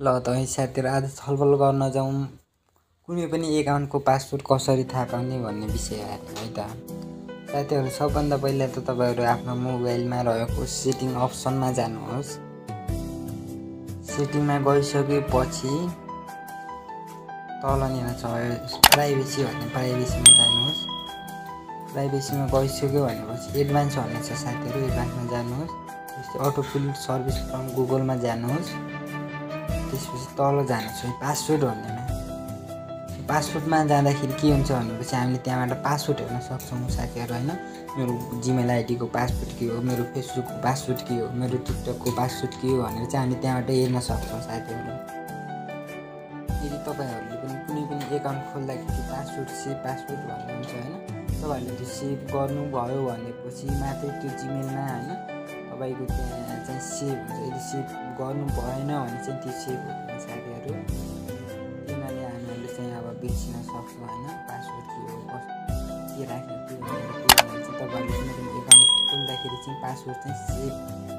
ल त है साथीहरु, आज छलफल गर्न जाउँ कुनै पनि एकाउन्टको पासवर्ड कसरी थाहा पाउने भन्ने विषय है त। साथीहरु, सबभन्दा पहिला त तपाईहरु आफ्नो मोबाइलमा रहेको सेटिङ अप्सनमा जानुहोस्। सेटिङमा गइसकेपछि तलनिर छ प्राइभेसी भन्ने, प्राइभेसीमा जानुहोस्। प्राइभेसीमा गइसक्यो भनेपछि एडभान्स भन्ने छ साथीहरु, एडभान्समा जानुहोस्। त्यसपछि अटो फिल सर्भिस फ्रम गुगलमा जानुहोस्। त्यसपछि तल जानुहोस् है पासवर्ड भन्नेमा। पासवर्डमा जाँदाखेरि के हुन्छ भनेपछि हामीले त्यहाँबाट पासवर्ड हेर्न सक्छौँ साथीहरु हैन। मेरो जीमेल आइडीको पासवर्ड के हो, मेरो फेसबुकको पासवर्ड के हो, मेरो टिकटकको पासवर्ड के हो भनेर चाहिँ हामीले त्यहाँबाट हेर्न सक्छौँ साथीहरु। यदि तपाईहरुले पनि कुनै पनि एकाउन्ट खोल्दाखेरि पासवर्ड सेभ पासवर्ड भन्ने हुन्छ हैन, तपाईहरुले त्यो सेभ गर्नुभयो भनेपछि मात्रै त्यो जीमेलमा हैन तपाईको त्यहाँ चाहिँ सेभ हुन्छ। यदि सेभ गर्नु भएन भने चाहिँ त्यो सेभ हुँदैन साथीहरु। त्यसैले हामीले चाहिँ अब बिर्सिन सक्छौँ हैन पासवर्ड के हो, के राख्ने के भनेर। त्यही भएर चाहिँ तपाईहरुले कुनै पनि एकाउन्ट खोल्दाखेरि चाहिँ पासवर्ड चाहिँ सेभ